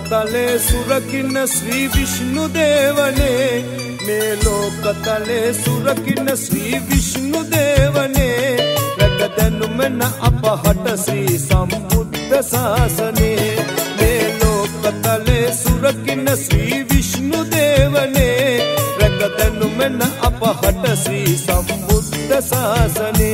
लोकतले सुरकिन श्री विष्णुदेवने मे लोकतले सुरकिन श्री विष्णुदेवने रगदनुमेन अपहट श्री संबुद्ध शासने मे लोकतले सुरकिन श्री विष्णुदेवने रगदनुमेन अपहट श्री संबुद्ध शासने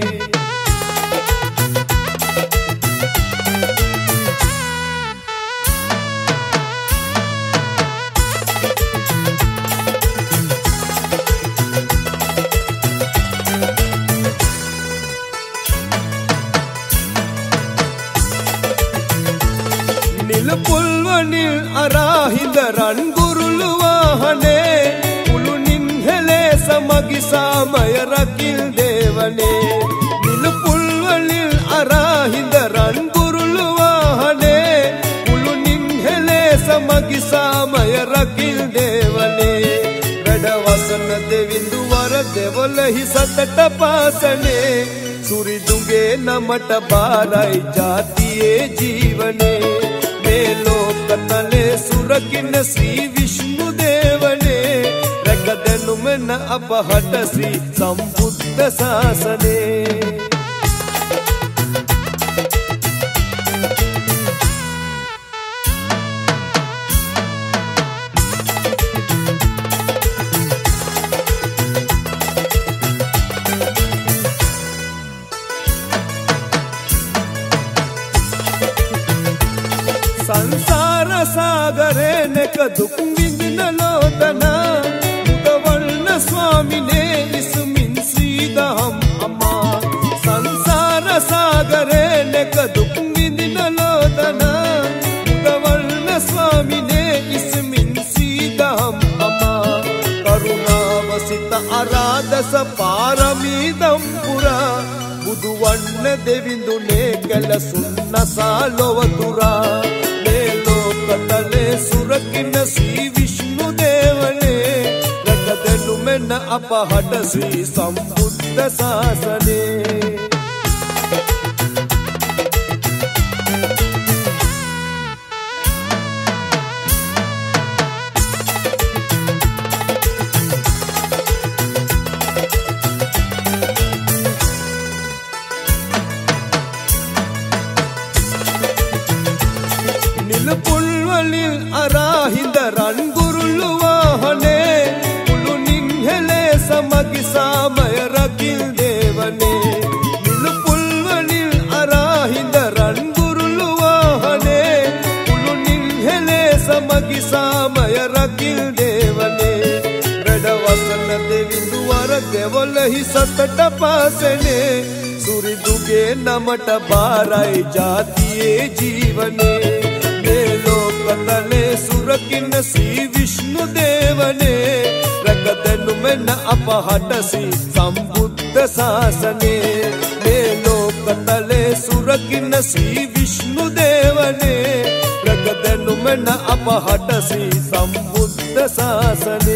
पुल्वनिल अराहिंद रणगुरुलु वाहने पुलुनिन हेले समगि सामय रकिल देवने निल पुल्वनिल अराहिंद रणगुरुलु वाहने पुलुनिन हेले समगि सामय रकिल देवने रडवसन देविंदु वर देवलहि सतट पासने सूरी दुंगे नमट बाराई जातिये जीवने लोकतले सुरकिन श्री विष्णुदेवने रगदनुमेन अपहट श्री संबुद्ध शासने संसार सागरे नेक दुख विंदन लोतना मुदवर्ण स्वामी ने इसमिन सीधा हम अम्मा संसार सागरे नेक दुख विंदन लोतना मुदवर्ण स्वामी ने इसमिन सीधा हम अम्मा करुणा वसित आराधस पारमीदं पुरा बुधुवन्न देविंदुने कल सुन्न सालोवतुरा लोकतले सुरकिन श्री विष्णुदेवने रगदनुमेन अपहट श्री संबुद्ध शासने पुल्वनिल अराहिंद रणगुरुलु वाहने पुलुनिन हेले समगि सामय रकिल देवने निल पुल्वनिल अराहिंद रणगुरुलु वाहने पुलुनिन हेले समगि सामय रकिल देवने रडवसन देविंदु वर देवलहि सतट पासने सूरी दुगे नमट बाराई जातिये जीवने लोकतले सुरकिन श्री विष्णुदेवने रगदनुमेन अपहट श्री संबुद्ध शासने लोकतले सुरकिन श्री विष्णुदेवने रगदनुमेन अपहट श्री संबुद्ध शासने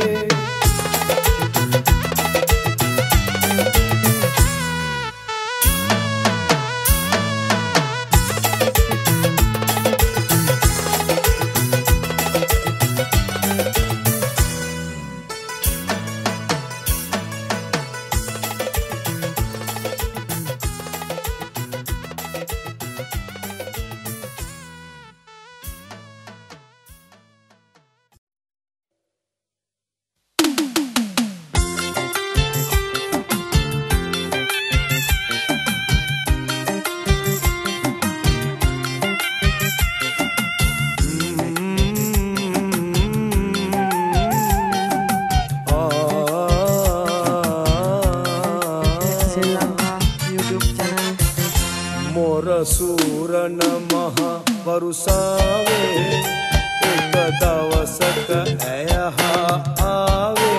सूरन महा वरुसावे एक दवसक ऐहा आवे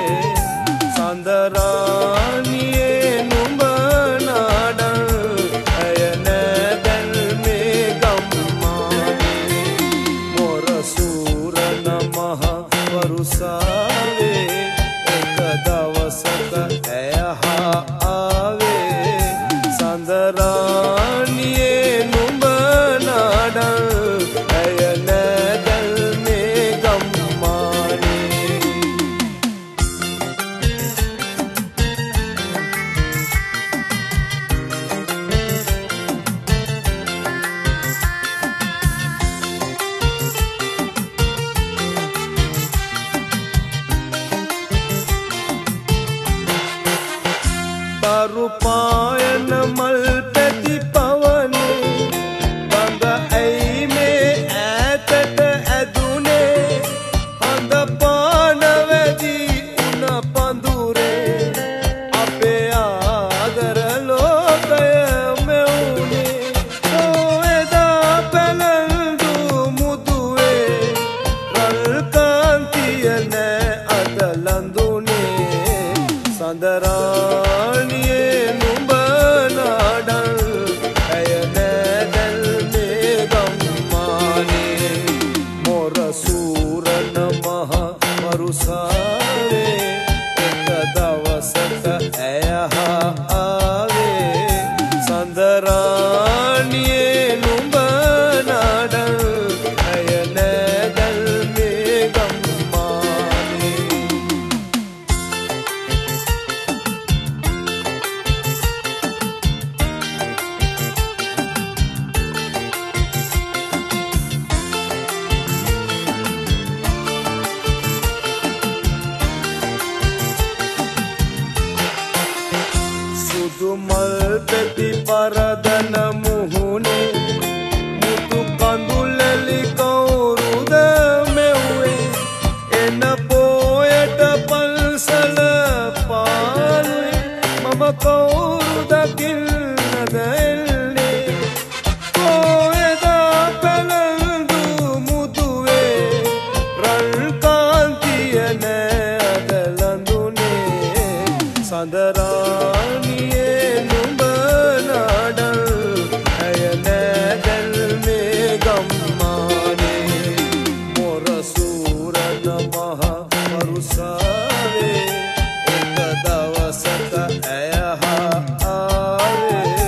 सांदरानिये नुंबनाडं अयन दल में गम्मावे मोर सूरन महा वरुसावे एक दवसक ऐहा आवे सांदरानिये नुंबनाडं अयन තියන අද ලඳුනේ සඳරාණියේ නුඹ නාඩල් ඇය නෑදැල් මේ ගම්මානේ මොර සූරන මහ වරුසාවේ එක දවසක ඇය හා ආවේ සඳරාණියේ නුඹ නාඩල් ඇය නෑදැල් මේ ගම්මානේ සුදු මල් පෙති පරදන මුහුණේ මුතු කඳුලලි කවුරුද මෙව්වේ එන පෝයට පල්සල පාලුවේ මම කවුරුද කිල්ලද එල්ලේ පෝයදා පැලඳු මුදුවේ රන් කාන්තිය නෑ අද ලඳුනේ සඳරාණියේ නුඹ නාඩල් ඇය නෑදැල් මේ ගම්මානේ මොර සූරන මහ වරුසාවේ එක දවසක ඇය හා ආවේ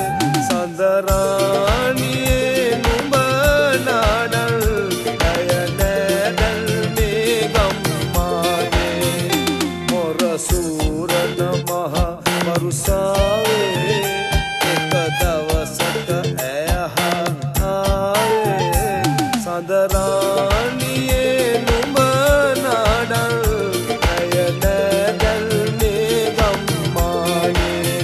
සඳරාණියේ නුඹ නාඩල් ඇය නෑදැල් මේ ගම්මානේ මොර සූරන මහ වරුසාවේ එක දවසක ඇය හා ආවේ සඳරාණියේ නුඹ නාඩල් ඇය නෑදැල් මේ ගම්මානේ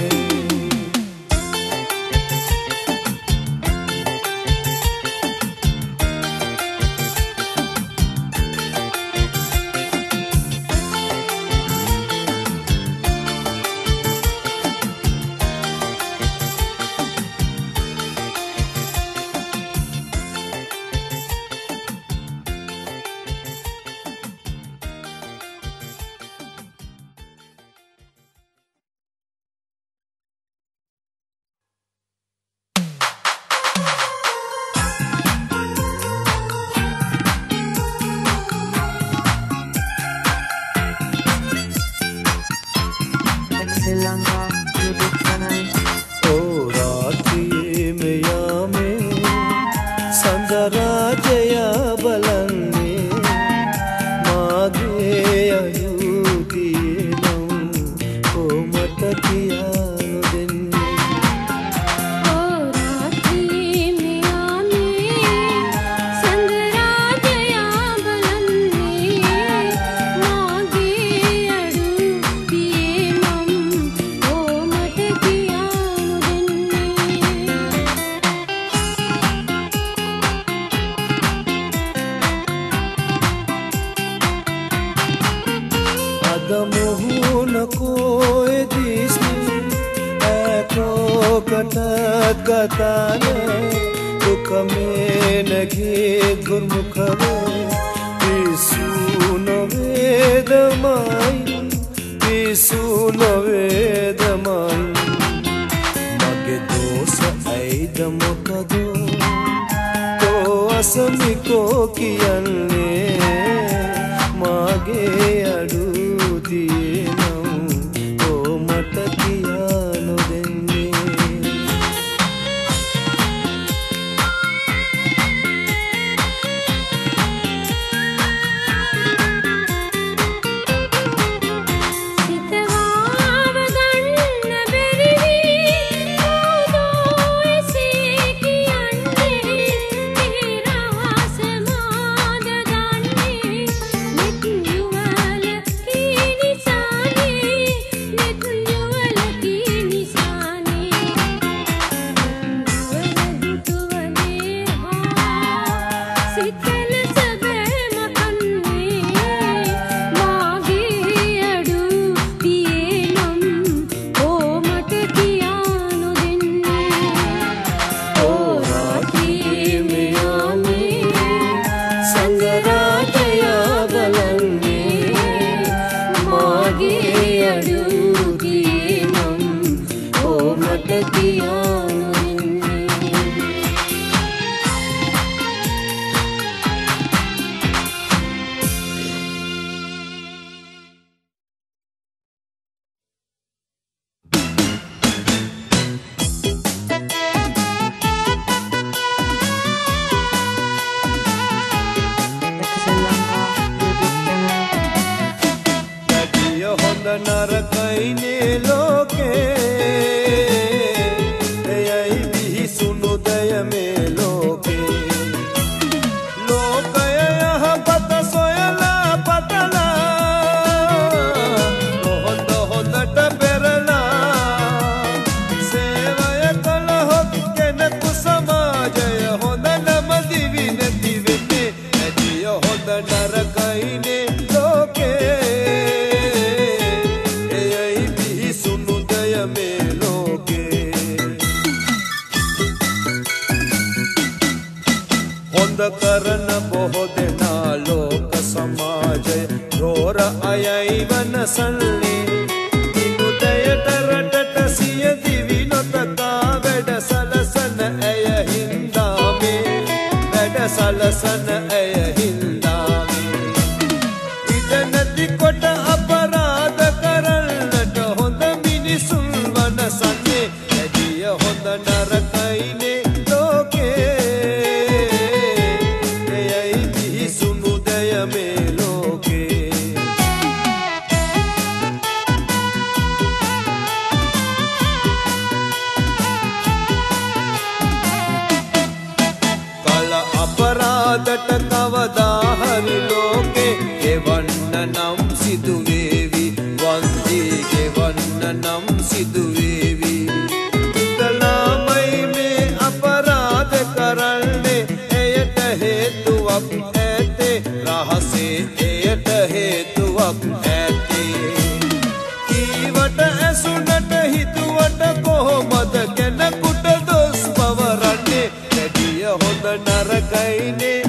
ओ रात्रिये में यामे संदराजया බලන්නේ මාගේ අයුතියේ නම් කොමට කියා නොදෙන්නේ मुहुन कोई दिसनी ऐको कटत गताने दुख में नगे गुरमुखवे पिसुन वेदमाई पिसुन वेदमाई मगे दोष ऐद मोकदो तो असमिको कियन्ने मागे अडू दिए नम ओ मट किया නොදෙන්නේ You නරකයිනේ ලෝකේ එයයි බිහිසුණු දය මේ ලෝකේ ලෝකය යහපත සොයලා පතලා හොඳ හොඳට පෙරලා සේවය කළහොත් කෙනෙකු සමාජය හොඳ නම දිවි නැති වෙන්නේ ඇදිය හොඳ නරකයිනේ ලෝකේ කරන බොහෝ දෙනා ලෝක සමාජය රෝර අයයි වනසල්ලේ ඉනුදයට රටට සිය දිවි නොතකා වැඩ සලසන ඇය හින්දාමේ වැඩ සලසන ඇය හින්දාමේ ඉඩ නැති කොට අපරාධ කරන්නට හොඳ මිනිසුන් වනසන්නේ ඇදිය හොඳ නරකයිනේ අපරාධට කවදා හරි ලෝකේ ගෙවන්න නම් සිදුවේවි වන්දී ගෙවන්න නම් සිදුවේවි ඉතලාමයි මේ අපරාධ කරන්නේ එයට හේතුවක් ඇතේ රහසේ එයට හේතුවක් ඇතේ කීවට ඇසුනට හිතුවට කොහොමද කෙනෙකුට දොස් පවරන්නේ ඇදිය හොඳ නරකයිනේ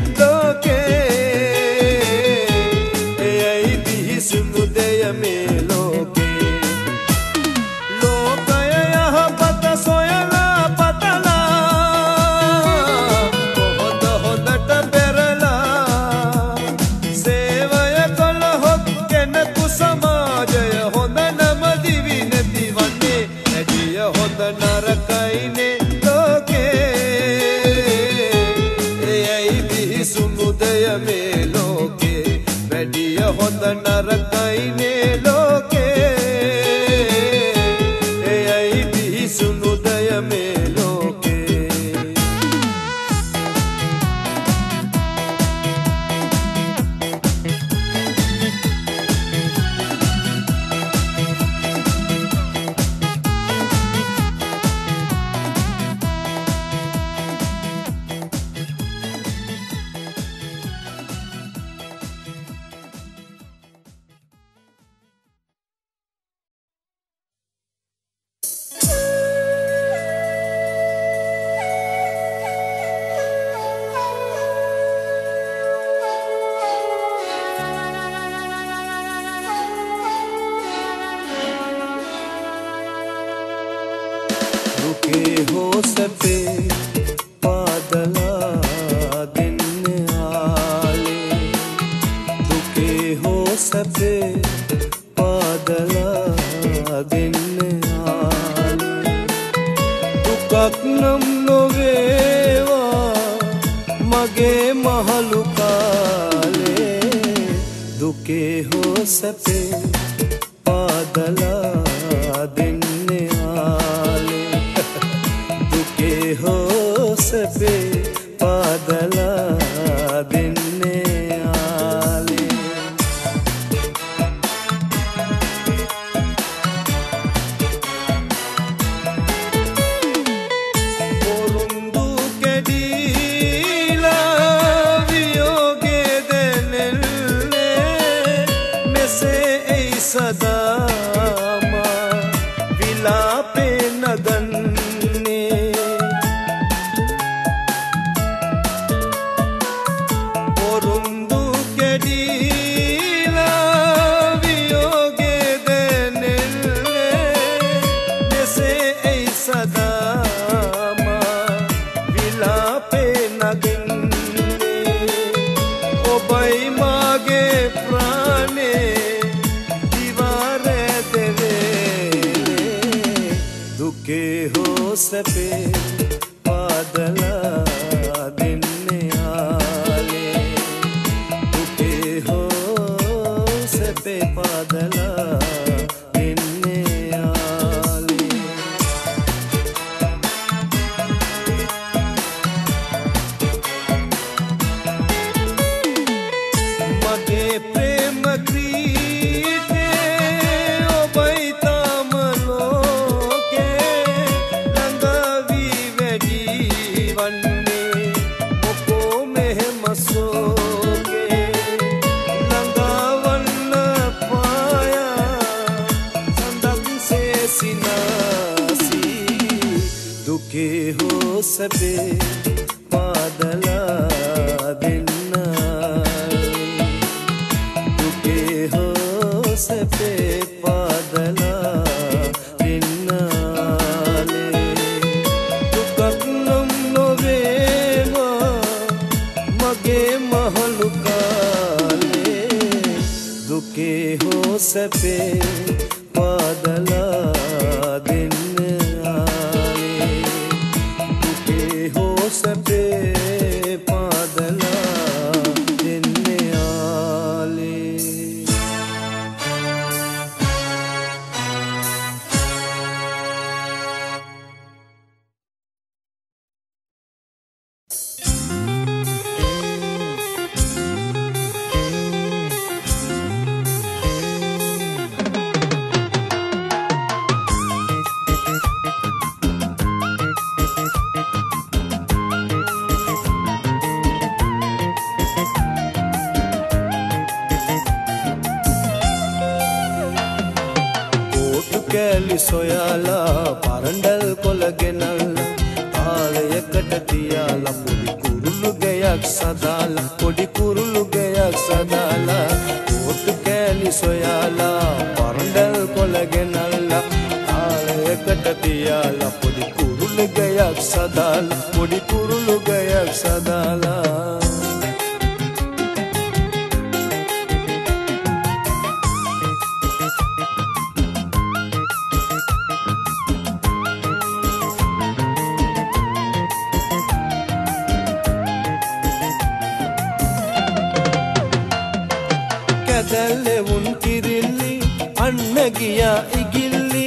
ලෝකේ එයයි බිහිසුණු දෙය මේ ලෝකේ ලෝකය යහපත සොයලා පතලා හොඳ හොඳට පෙරලා සේවය කළහොත් කෙනෙකු සමාජය හොඳ නම දිවි නැති වන්නේ ඇදිය හොඳ නරකයිනේ සුමුදය මේ ලෝකේ වැඩිය හොඳ නරකයිනේ ලෝකේ එයයි බිහිසුණුදය මේ ලෝකේ दुखे हो सके पादला दिन आले दुखे हो सके पादला दिन आले दुकක් නම් නොවේවා මගේ මහලු කාලේ දුකේ හෝ සැපේ පාදලා දෙන්නේ ආලේ දුකේ හෝ සැපේ පාදලා දෙන්නේ ආලේ පොරුන්දු කෙඩීලා වියෝගේ දෙනෙල්ලේ මෙසේ එයි සදාම විලාපේ නගන්නේ පොරුන්දු කෙඩීලා වියෝගේ දෙනෙල්ලේ මෙසේ එයි සදාම විලාපේ නගන්නේ ඔබයි මාගේ ප්‍රාණේ දිවාරේ දෙවේ දුකේ හෝ සැපේ පාදලා දෙන්නේ ආලේ දුකේ හෝ සැපේ පාදලා ක්‍රීටේ ඔබයි තාම ලෝකේ ළඟ වී වැඩි වන්නේ මොකෝ මෙහෙම සෝකේ ළඟවන්න පායා සඳක් සේසිනාසී දුකේ හෝ සැපේ පාදලා දෙන්නාලේ දුකේ හෝ සැපේ පාදලා දෙන්නාලේ දුකක් නම් නොවේවා මගේ මහලු කාලේ දුකේ හෝ සැපේ පාදලා දෙන්නාලේ දුකේ හෝ සැපේ පාදලා දෙන්නාලේ කෑලි සොයාලා පරණ්ඩල් කොළ ගෙනල්ලා තාලයකට තියාලා පොඩි කුරුළු ගයක් සදාලා පොඩි කුරුළු ගයක් සදාලා පොටු කෑලි සොයාලා පරණ්ඩල් කොළ ගෙනල්ලා තාලයකට තියාලා පොඩි කුරුළු ගයක් සදාලා පොඩි කුරුළු ගයක් සදාලා කැදැල්ලේ වුන් කිරිල්ලි අන්න ගියා ඉගිල්ලි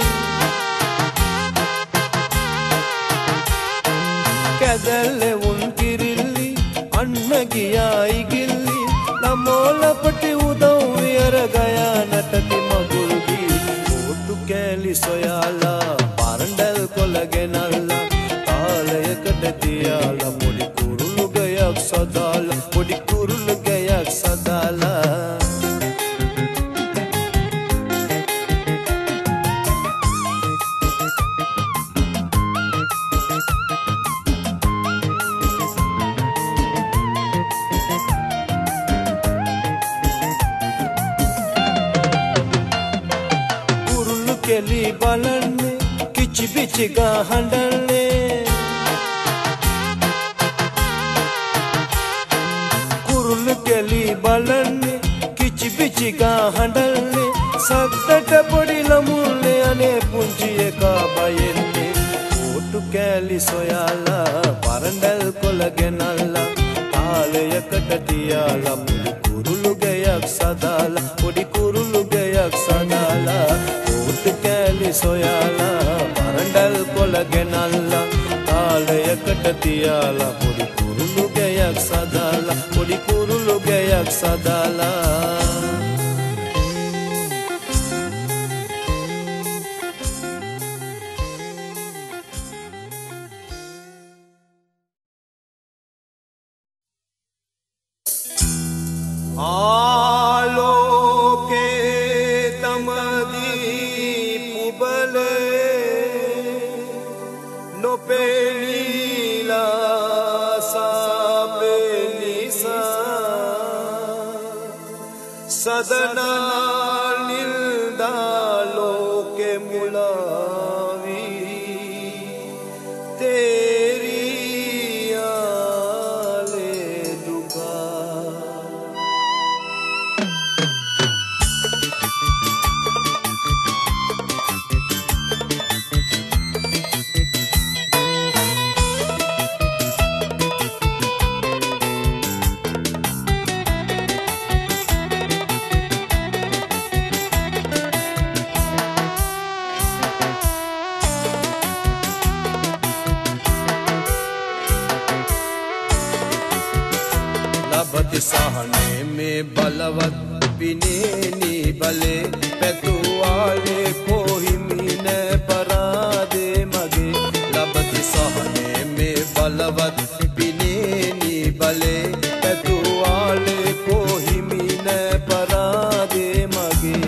කැදැල්ලේ වුන් කිරිල්ලි අන්න ගියා ඉගිල්ලි ළමෝලපටි උදව් වියර ගයා නැටති මගුල්දී පොටු කෑලි සොයාලා පරණ්ඩල් කොළ ගෙනල්ලා තාලයකට තියාලා පොඩි කුරුළු ගයක් සදාලා පොඩි කුරුළු ගයක් සදාලා කෙලි බලන්නේ කිචි පිචි ගා හඬන්නේ කුරුල්ල කෙලි බලන්නේ කිචි පිචි ගා හඬන්නේ සද්දට පොඩි ළමුල්නේ අනේ පුංචි එකා බයෙන්නේ පොටු කෑලි සොයාලා පරණ්ඩල් කොළ ගෙනල්ලා තාලයකට තියාලා පොඩි කුරුළු ගයක් සදාලා පොඩි කුරුළු ගයක් සදාලා කෑලි සොයාලා පරණ්ඩල් කොළ ගෙනල්ලා තාලයකට තියාලා පොඩි කුරුළු ගයක් සදාලා පොඩි කුරුළු ගයක් සදාලා ආලෝකේ තමදී පුබලේ නොපෙනීලා සාපෙනිසා සදනා නිල්දා ලෝකෙ මුලාවී තේරී ආලේ දුකා පිනේනි බලේ පැතුවාලේ කොහිමි නෑ පරාදේ මගේ ලබති සහනේ මේ බලවත් පිනේනි බලේ පැතුවාලේ කොහිමි නෑ පරාදේ මගේ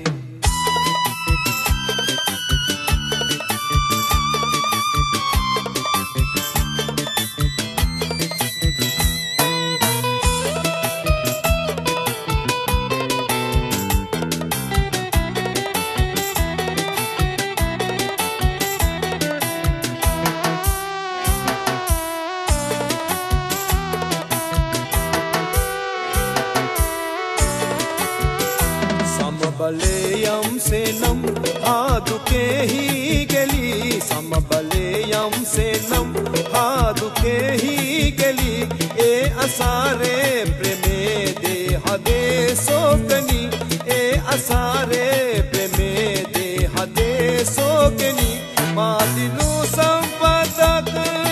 समबलेयम से नम हादुके ही गली समबलेयम से नम हादुके ही गली ए असारे प्रेमे दे हदे सोकनी ए असारे प्रेमे दे हदे सोकनी मादिनु संपतक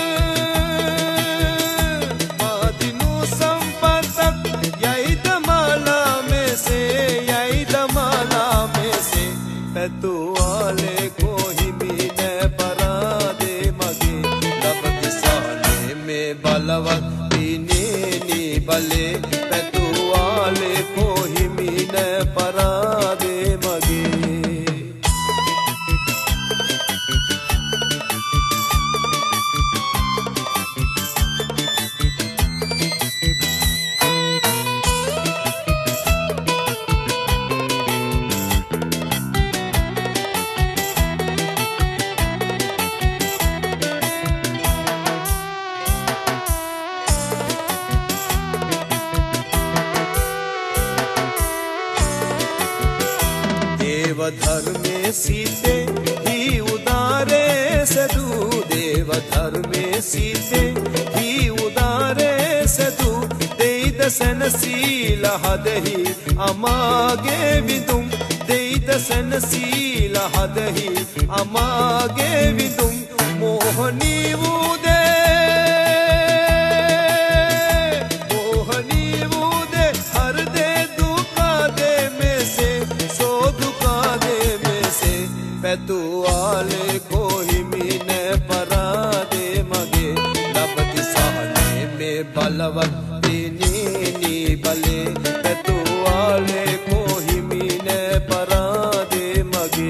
पैतुवाले कोहिमी ने परादे मगे लबति साले में बलवत पीनेनी बले पैतुवाले कोहिमी ने परादे मगे देवधर्मे सीते ही उदारे सदु देवधर्मे सीते ही उदारे सदु देदसन सील हदहि अमागे विदुम देदसन सील हदहि अमागे विदुम मोहनी वुदे हर दे दुका दे में से पैतुवाले कोहिमी ने परादे मगे लबति साले में बलवत पीनेनी बले पैतुवाले कोहिमी ने परादे मगे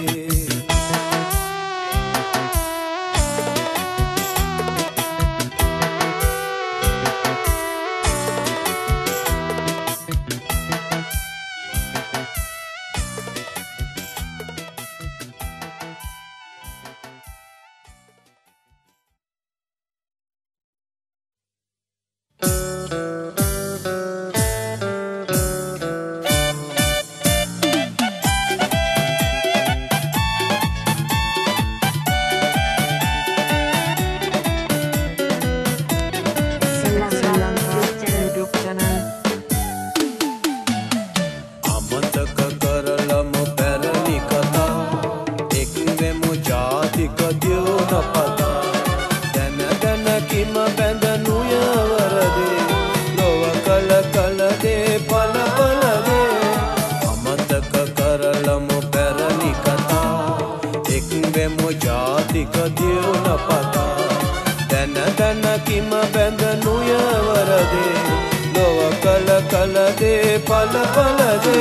पल पल दे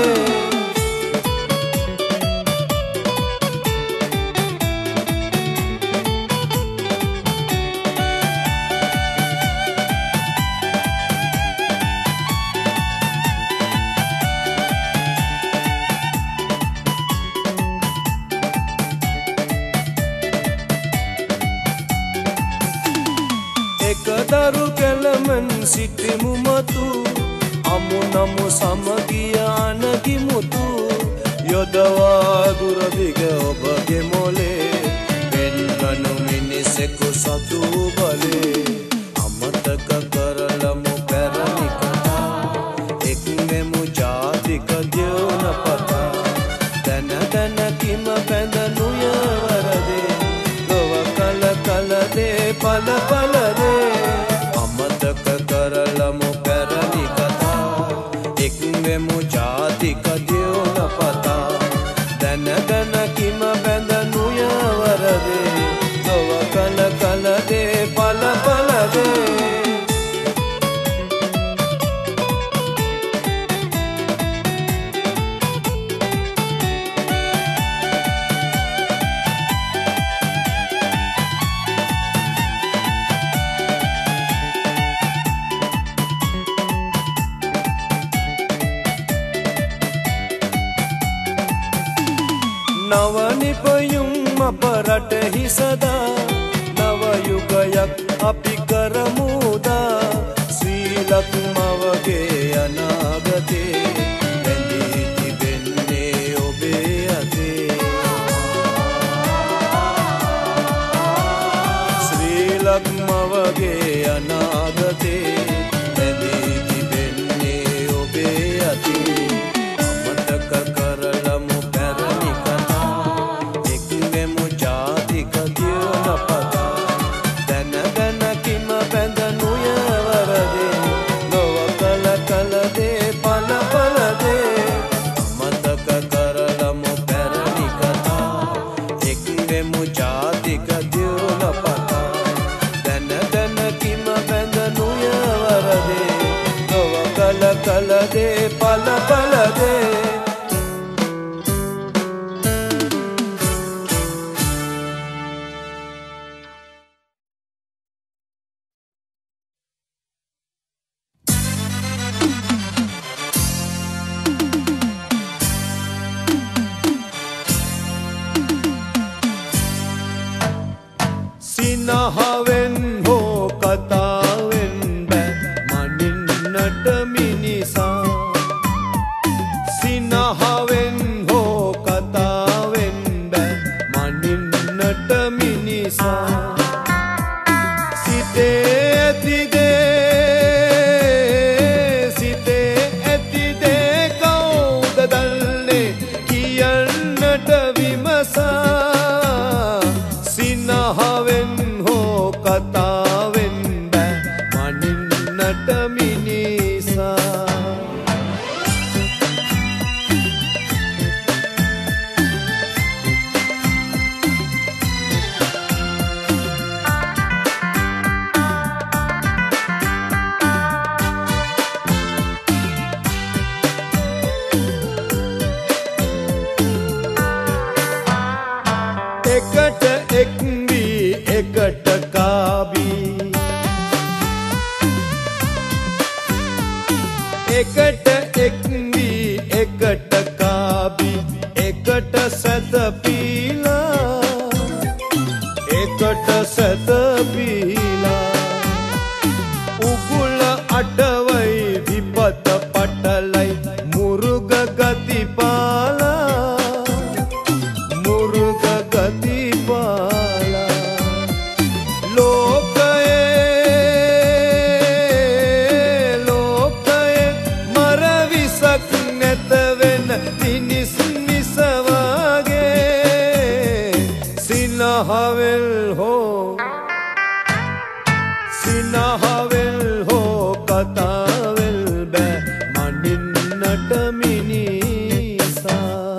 एक दारू केलमन सिटिमु मतु अमु नमु समगियानगी मुतु योदवा दुरदिग ඔබගේ මොලේ පෙන්වනු මිනිසෙකු සතු බලේ අමතක කරලමු පැරණි කතා එක්වෙමු ජාතික දියුණ පතා දැන දැන කිම බැඳනු යවරදේ ලොව කල කල දේ පල පල දේ අමතක කරලමු පැරණි කතා එක්වෙමු නව නිපයුම් අප රටෙහි සදා නව යුගයක් අපි කරමුදා ශ්‍රී ලක්මවගේ අනාගතේ බැඳී තිබෙන්නේ ඔබේ අතේ ශ්‍රී ලක්මවගේ අනාගතේ බැඳී තිබෙන්නේ ඔබේ අතේ අමතක කරලමු පැරණි කතා එක්වෙමු ජාතික දියුණ පතා දැන දැන කිම බැඳ නුයවරදේ නොව කල කල දේ පල පල දේ අමතක කරලමු පැරණි කතා එක්වෙමු ජාතික දියුණ පතා දැන දැන කිම බැඳ නුයවරදේ නොව කල කල දේ පල පල දේ සිනහවෙන් හෝ කතාවෙන් බෑ මනින්නට මිනිසා සිනහවෙන් හෝ කතාවෙන් බෑ මනින්නට මිනිසා සිතේ ඇතිදේ කවුද දන්නේ කියන්නට විමසා සිනහවෙන් හෝ කතාවෙන් බෑ මනින්නට මිනිසා එකට එක්වී එකට කාබී එකට එක්වී එකට කාබී එකට සැතපීලා එකට සැතපීලා උගුල අටවයි විපත පටලයි මුරුග ගති පාලා මුරුග ගති පාලා ලෝකයේ මරවිසක් නැත වෙන තිනිස් නිසවාගේ සිනහවෙල් හෝ කතාවෙල් බෑ මනින්නට මිනිසා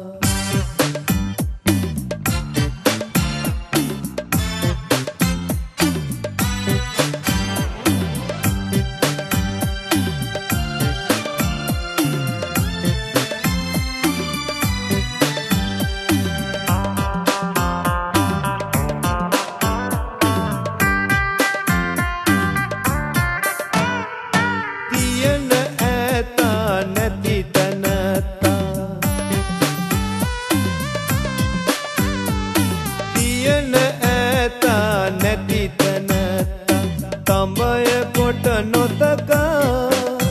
තියෙන ඈතා නැති තැනතා තියෙන ඈතා නැති තැනතා තඹය කොට නොතකා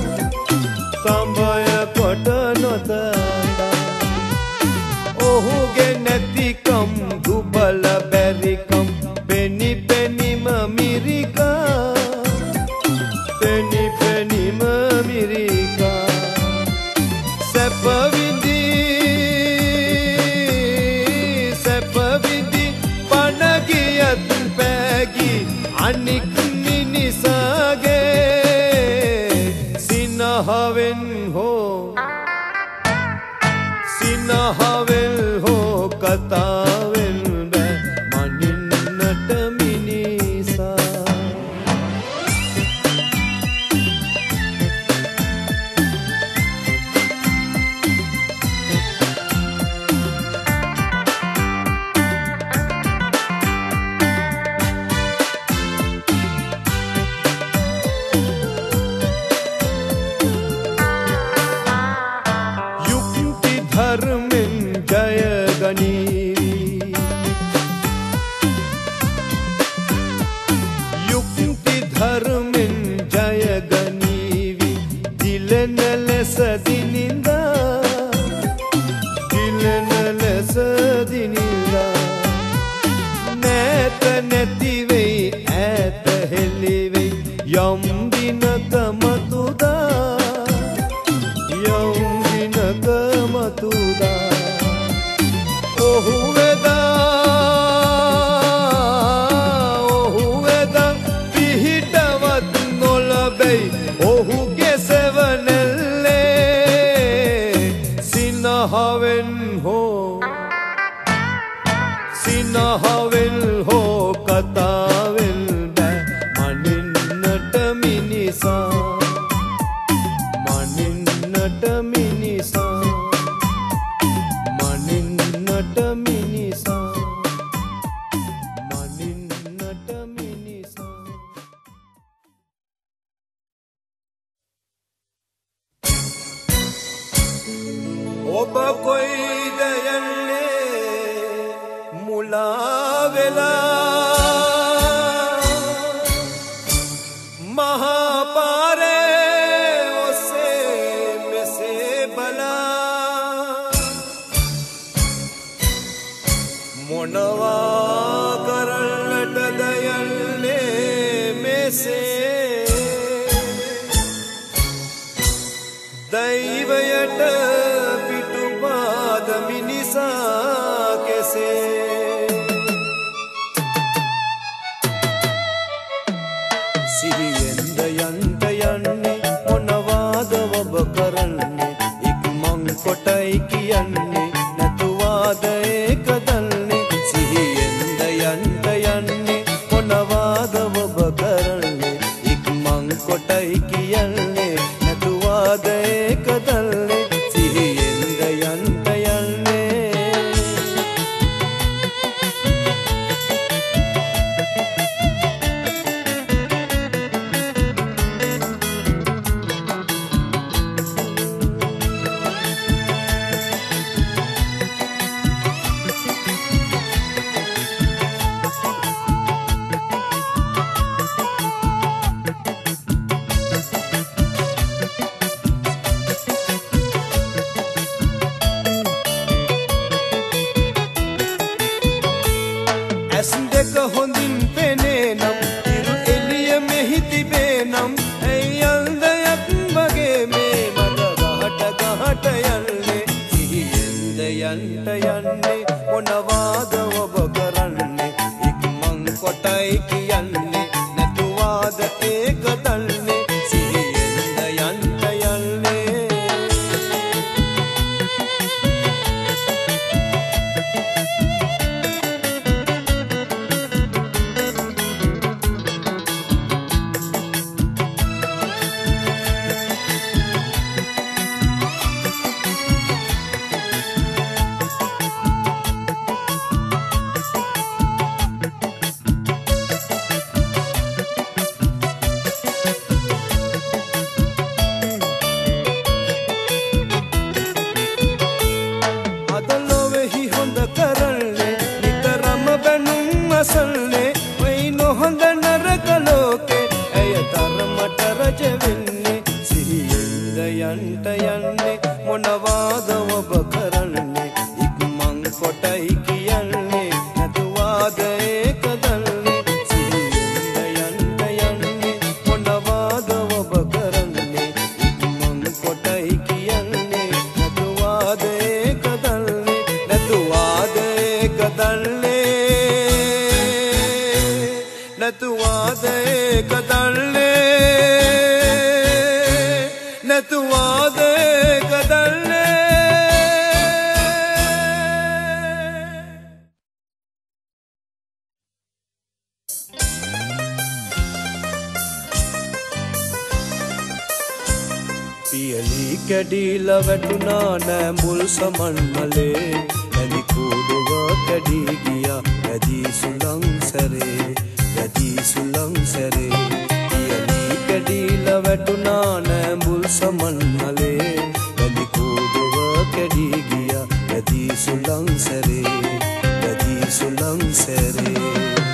තඹය කොට නොතකා ඔහුගේ නැතිකම් දුබල බැරිකම් පෙනි පෙනිම මිරිකා පෙනි පෙනිම මිරිකා සැපවිදි පනගියත් පෑගි අනික් මිනිසාගේ සිනහවෙන් හෝ කතාවෙන් බෑ මනින්නට මිනිසා සිනහවෙන් හෝ කතාවෙන් බෑ මනින්නට මිනිසා මනින්නට මිනිසා මනින්නට මිනිසා මනින්නට මිනිසා ඔබ කොයිද යන්නේ මුලා වෙලා මහා පාරේ ඔස්සේ මෙසේ බලා මොනවා කරන්නටද යන්නේ මෙසේ දෛවයට පිටුපාද මිනිසා කෙසේ සිහියෙන්ද යන්ට යන්නේ මොනවාද ඔබ කරන්නේ ඉක්මන් කොටයි කියන්නේ නැතුවාද ඒක දන්නේ සිහියෙන්ද යන්ට යන්නේ මොනවාද ඔබ කරන්නේ ඉක්මන් කොටයි කියන්නේ නැතුවාද ඒක දන්නේ සිහියෙන්ද යන්ට යන්නේ ඇස් දෙක හොඳින් පෙනේ නම් ඉරු එළිය මෙහි තිබේ නම් ඇයි අන්ධයක් වගේ මේ මට ගහට යන්නේ සිහියෙන්ද යන්ට යන්නේ මොනවාද ඔබ කරන්නේ ඉක්මන් කොටයි කියන්නේ නැතුවාද ඒක දන්නේ සිහියෙන්ද යන්ට යන්නේ අද ලොවෙහි හොඳ කරන්නේ නිතරම බැනුම් අසල්නේ වෙයි නොහොඳ නරක ලෝකේ ඇය තරමට රජ වෙන්නේ සිහියෙන්ද යන්ට යන්නේ මොනවාද ඔබ කරන්නේ ඉක්මන් කොටයි කියන්නේ නැතුවාද ඒක දන්නේ සිහියෙන්ද යන්ට යන්නේ මොනවාද ඔබ කරන්නේ ඉක්මන් කොටයි කියන්නේ නැතුවාද ඒක දන්නේ නැතුවාද ඒක දන්නේ නැතුවාද ඒක දන්නේ නැතුවාද ඒක දන්නේ පියලි කැඩීලා වැටුණා නෑ මුල් සමන් මලේ ඇදි කූඩුව කැඩී ගියා ඇදී සුළං සැරේ ඇදී සුළං සැරේ පියලි කැඩීලා වැටුණා නෑ මුල් සමන් මලේ ඇදි කූඩුව කැඩී ගියා ඇදී සුළං සැරේ ඇදී සුළං සැරේ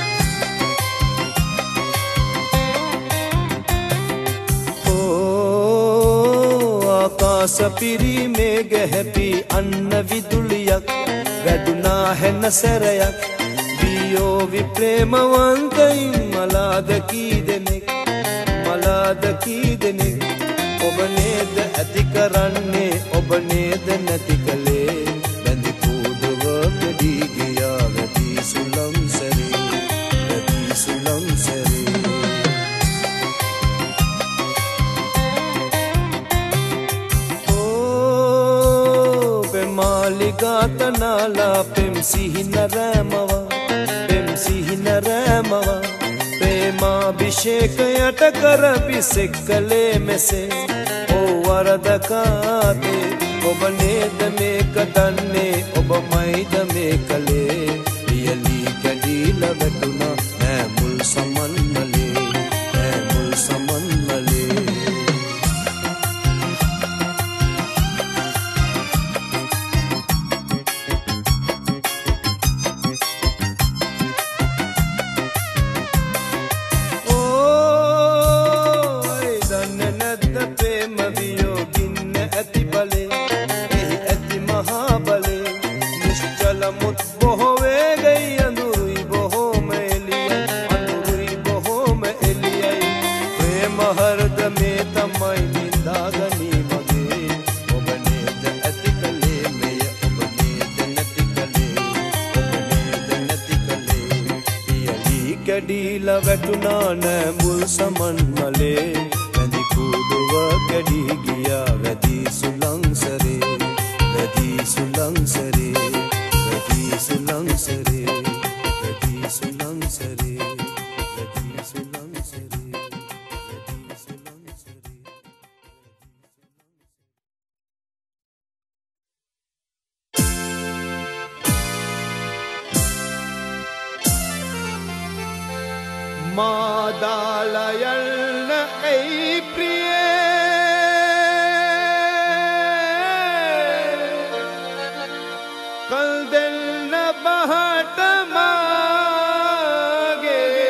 ආකාස පිරීමේ ගැහැපි අන්න විදුලියක් වැඩුණා හැන සැරයක් වියෝ විප්‍රේමවන්තයින් මලාද කී දෙනෙක් ඔබ නේද ඇති කරන්නේ ඔබ නේද නැති කලේ බැඳි කූඩුව කැඩී ගියා වැඩි සුළං සැරේ වැඩි සුළං සැරේ මාලිගාතනාලා පෙම් සිහින රෑමවා ප්‍රේමාභිෂේකයට කරපි සෙක්කලේ මෙසේ ඕ වරදකාතේ ඔබ නේද මේක දන්නේ ඔබ මයිද මේ කලේ වියලී කැඩීලා වැටුණා නෑ මුල් සමන්මලේ කැඩීලා වැටුණා නෑ මුල් සමන් මලේ වැදි කූඩුව කැඩී ගියා වැදී සුලංසරේ වැදී සුලංසරේ වැදී සුලංසරේ වැදී සුලංසරේ වැදී සුලංසරේ වැදී සුලංසරේ මාදාලයල්න ඇයි ප්‍රියේ කල් දෙන්න බහට මාගේ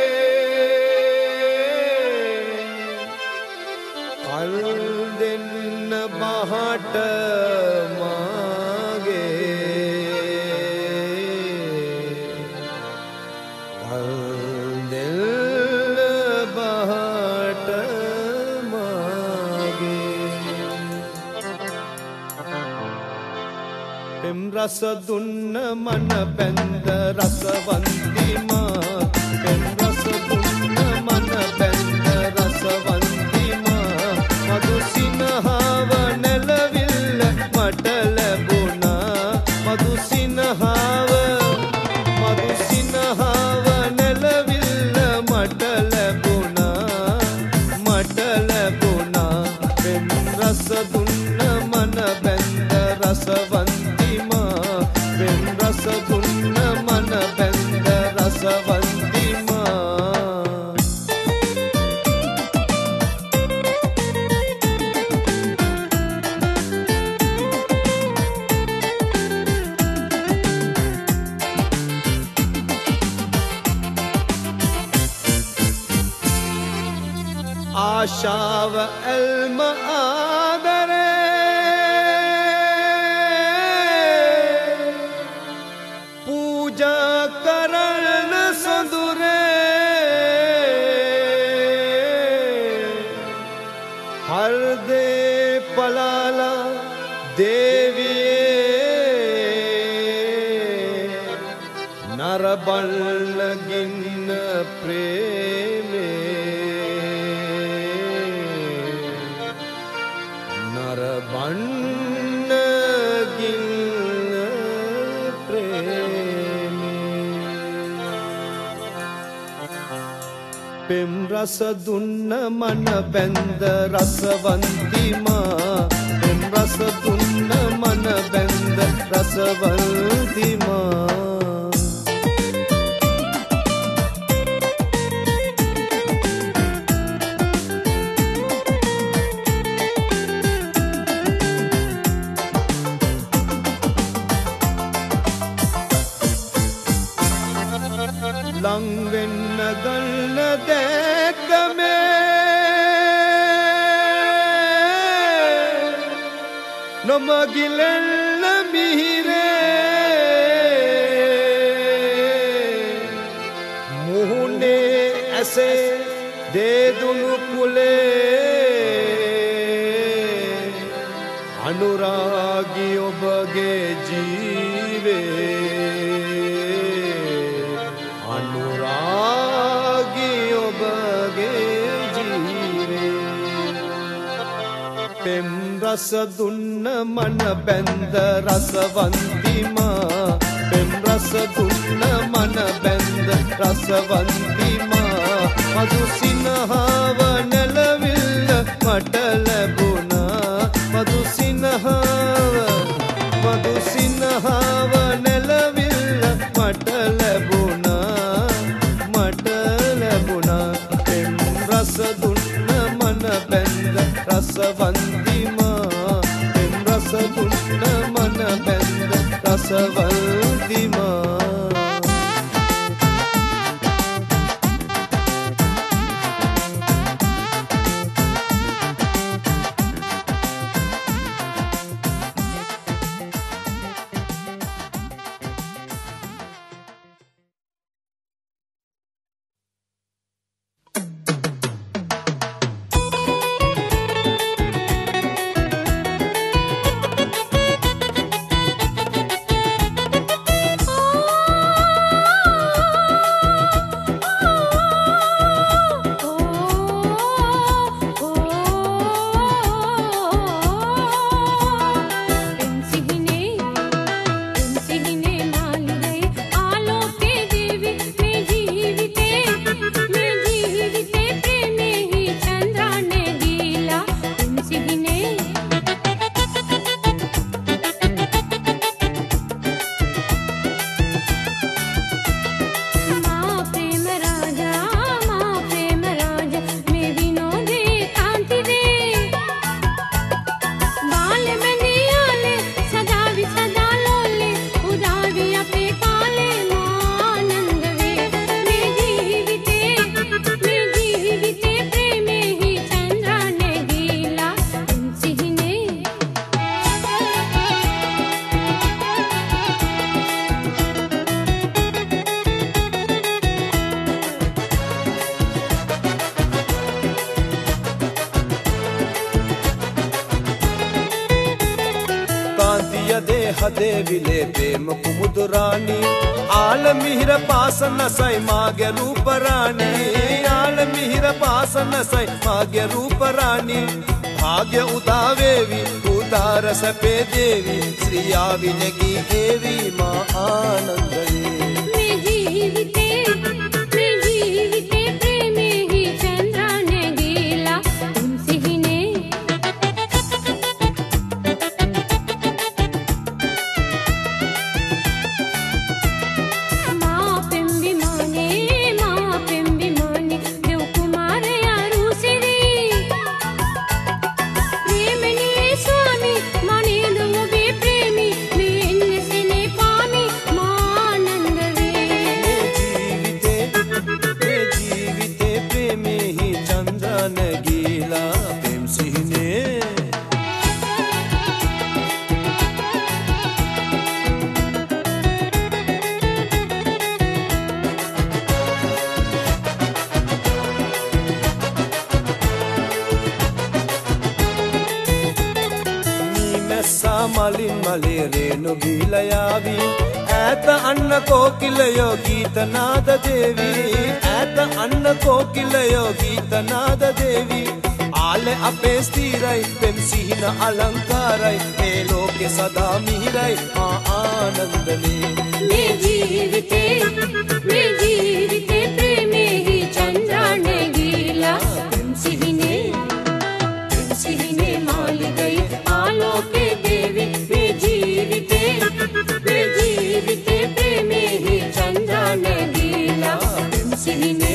කල් දෙන්න බහට රස දුන්න මන බැන්ද රසවන්තිමා පෙම් රස දුන්න මන බැන්ද රසවන්තිමා මధు සිනහව නැලවිල්ල මට ලැබුණා මధు සිනහව නැලවිල්ල මට ලැබුණා පෙම් රස දුන්න මන බැන්ද රසවන්තිමා රස දුන්න මන බැන්ද රසවන්තිමා ආශාව ඇල්ම නරබල්ලගින්න ප්‍රේමේ නරබන්නගින්න ප්‍රේමේ පෙම් රස දුන්න මන බැන්ද රසවන්තිමා පෙම් රස දුන්න මන බැන්ද රසවන්තිමා ලං වෙන්න ගන්න දැක්කමේ නොමගිලෙන්න මිහිරේ මුහුණේ ඇසේ දේදුණු කුලේ අනුරාගී ඔබගේ ජීවේ පෙම් රස දුන්න දුන්න මන බැන්ද රසවන්තිමා පෙම් රස දුන්න මන බැන්ද රසවන්තිමා මధు සිනහව නැලවිල්ල මට ලැබුණා මధు සිනහව නැලවිල්ල මට ලැබුණා පෙම් රස දුන්න මන බැන්ද රසවන්තිමා පෙම් රස දුන්න මන බැන්ද රසවන්තිමා देविले प्रेम कुमुदुरानी आल मिहिर पासन सै मागे रूप रानी आल मिहिर पासन सै मागे रूप रानी भाग्य उदावेवी उदार सपे देवी श्रिया विनगी देवी माँ आनंद प्रेमे ही चंद्रा ने गीला तुमसे ही ने मलिन मले रेणु गीलयावी ऐत अन्न कोकिलयो गीत नाद देवी ऐत अन्न कोकिलयो गीत नाद देवी आले अपे स्थिरई पेम सिहिन अलंकारई हे लोके सदा मिहिरई माँ आनंद ने जीविते प्रेमे ही चंद्रा ने गीला पेम सिहिने माल गई आलोके देवी वे जीविते प्रेमे ही चंद्रा ने गीला पेम सिहिने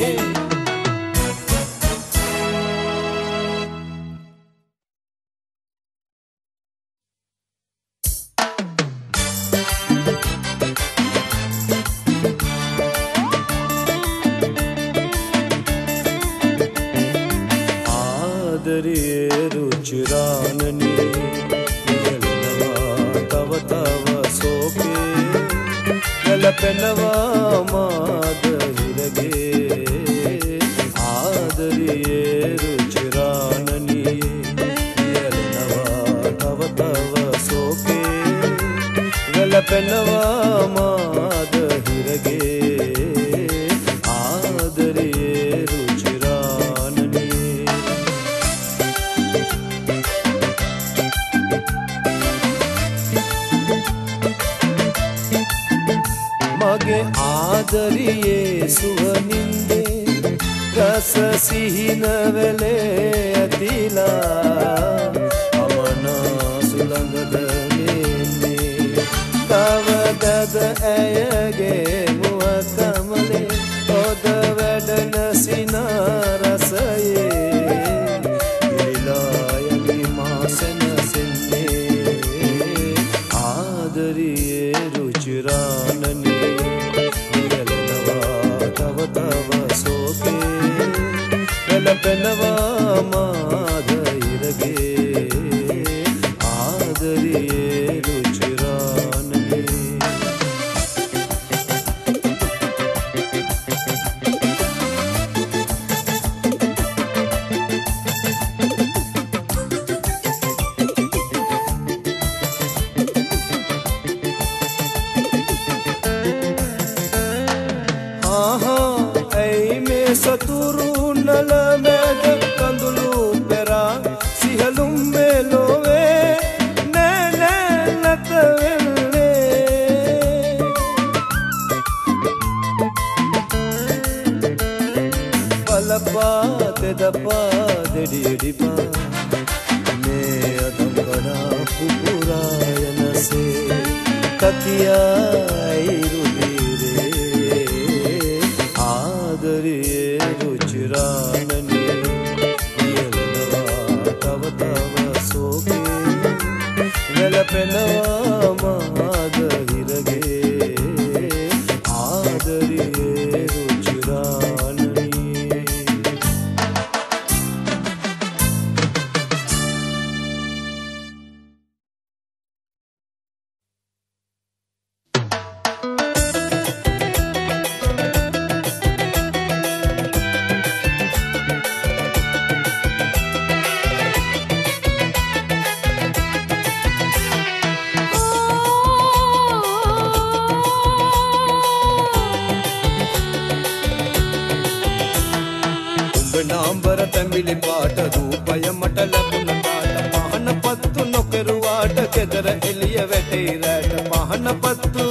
रुचिराननी तव तव सोके गलपनवा माद हिरगे आदरिये रुचिराननी तव तव सोके गलपनवा माद हिरगे आदरिये रुचिराननी මගේ ආදරියේ සුවනින්දේ රස සිහින වෙලේ ඇතිලා අමනා සුළඟද මෙන්නේ කවදද ඇයගේ මුව කමලේ ඔද වැඩන සිනා රසයේ ඉරිලා යමි මාසන සෙන්නේ ආදරියේ රුචිරානනේ නියලනවා තව තව සෝකේ වෙලපෙනවා මාද ඉරගේ ආදරියේ රුචිරානනේ සතුරු නල මැද කඳුළු පෙරා සිහලුම් මෙලොවේ නෑ නෑ නැත වෙන්නේ පලපා තෙදපා දෙඩියඩිපා මේ අතම්කඩා පුපුරා යනසේ තතියයි රුදිරේ ආදරියේ රුචිරානනේ නියලනවා තව තව සෝකේ වෙලපෙනවා මාද හිරගේ ආදරියේ රුචිරානනේ නාම්බර තැඹිලි පාට රූපය මට ලැබුණ කාට පහන පත්තු නොකරුවාට කෙදර එළිය වැටේ රැට පහන පත්තු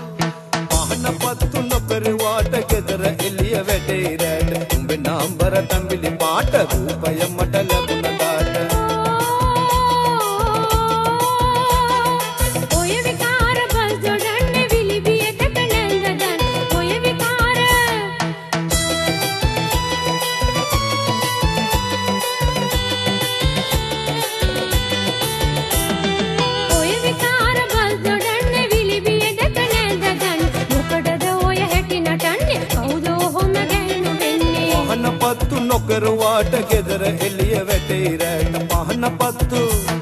නොකරුවාට කෙදර එළිය වැටේ රැට උඹේ නාම්බර තැඹිලි පාට රූපය මට ලැබුණ කාට පත්තු නොකරුවාට ගෙදර එළිය වැටේ රැට පහන පත්තු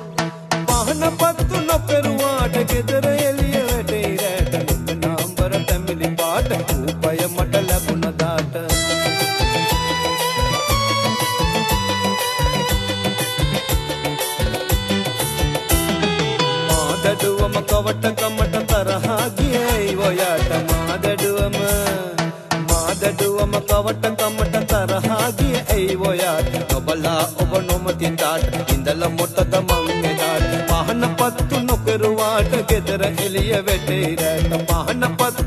නොකරුවාට ගෙදර එළිය වැටේ රැට නුඹ නාම්බර තැඹිලි පාට රූපය මට ලැබුණ දාට මාදඩුවම කවට කමට තරහා ගියයි ඔයාට මාදඩුවම කවට කමට තරහා ගිය ඇයි ඔයාට නොබලා ඔබ නොමති තාට ඉඳල මොටද මං එදාට පහන පත්තු නොකරුවාට ගෙදර එළිය වැටේ රැට පහන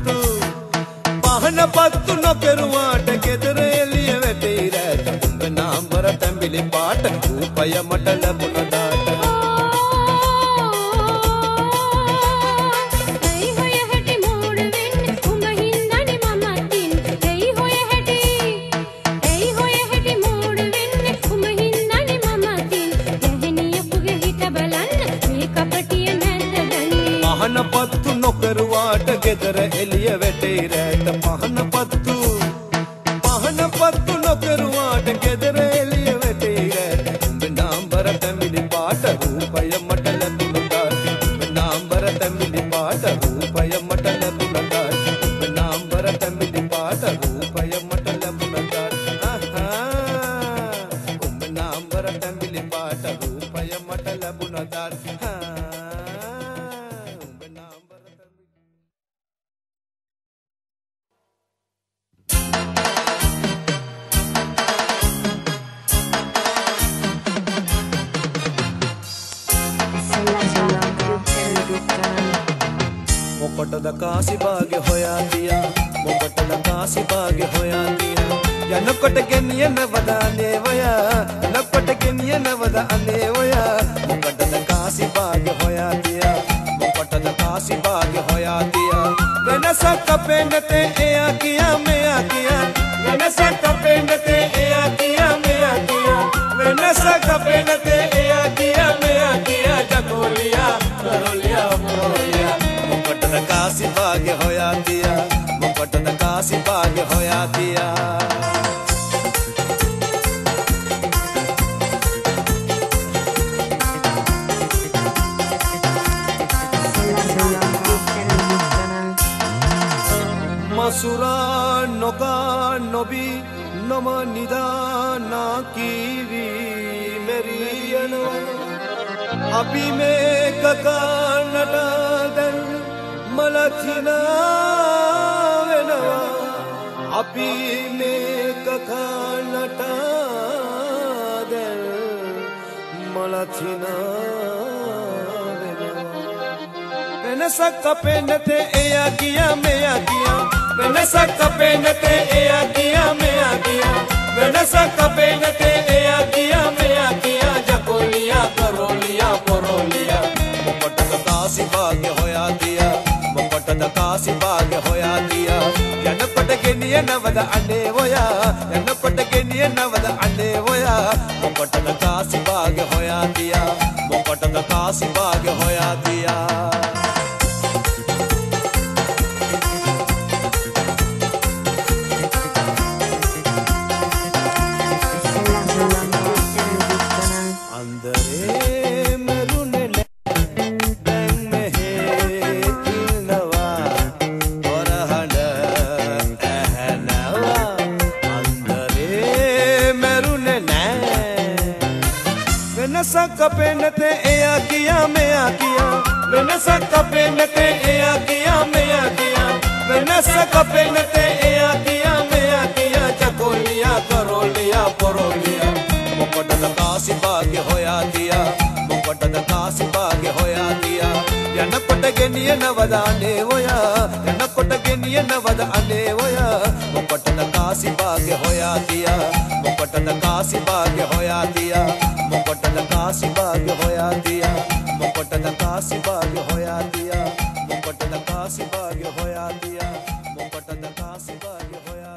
පත්තු නොකරුවාට ගෙදර එළිය වැටේ රැට උඹ නාම්බර තැඹිලි පාට රූපය මට ලැබුණ දාට පහන පත්තු නොකරුවාට ගෙදර එළිය වැටේ රැට පහන පත්තු නොකරුවාට ගෙදර එළිය වැටේ රැට උඹ නාම්බර තැඹිලි පාට රූපය මට ලැබුණ දාට උඹ නාම්බර තැඹිලි පාට රූපය මට ලැබුණ දාට උඹ නාම්බර තැඹිලි පාට රූපය මට ලැබුණ දාට උඹ නාම්බර තැඹිලි පාට රූපය මට ලැබුණ දාට මොකටද කාසි භාග්‍ය හොයා තියා මොකටද කාසි භාග්‍ය හොයා තියා යනකොට ගෙනියනවද අනේ ඔයා යනකොට ගෙනියනවද අනේ ඔයා මොකටද කාසි භාග්‍ය හොයා තියා මොකටද කාසි භාග්‍ය හොයා තියා වෙනසක් අපේ නැතේ එයා කියා මෙයා කියා වෙනසක් අපේ නැතේ එයා කියා මෙයා කියා වෙනසක් අපේ නැතේ එයා කියා මෙයා කියා ජකෝලියා කරෝලියා මොලියා මොකටද කාසි භාග්‍ය හොයා තියා මොකටද කාසි භාග්‍ය හොයා තියා मसुरा नोका नोबी नम निदाना कीवी मेरी अभी में कका नटा दल मलथिना वेनवा अभी में कका नटा दल मलथिना वेनसक पेनते एया किया मेया किया वेनसक पेनते एया किया मेया किया वेनसक पेनते एया किया मेया किया जकोलिया करोलिया पोरोलिया मोकटद कासी भाग्य होया दिया मोकटद कासी भाग्य होया दिया जनपट ගෙනිය නවද අනේ ඔයා जनपट ගෙනිය නවද අනේ ඔයා මොකටද කාසි භාග්‍ය හොයා තියා මොකටද කාසි භාග්‍ය හොයා තියා वेनसक पेनते एया किया मेया किया वेनसक पेनते एया किया मेया किया वेनसक पेनते एया किया मेया किया जकोलिया करोलिया पोरोलिया मोकटद कासी भाग्य होया दिया मोकटद कासी भाग्य होया दिया जनपट ගෙනිය නවද අනේ ඔයා जनपट ගෙනිය නවද අනේ ඔයා මොකටද කාසි භාග්‍ය හොයා තියා මොකටද කාසි භාග්‍ය හොයා තියා මොකටද කාසි භාග්‍ය හොයා තියා මොකටද කාසි භාග්‍ය හොයා තියා මොකටද කාසි භාග්‍ය හොයා තියා මොකටද කාසි භාග්‍ය හොයා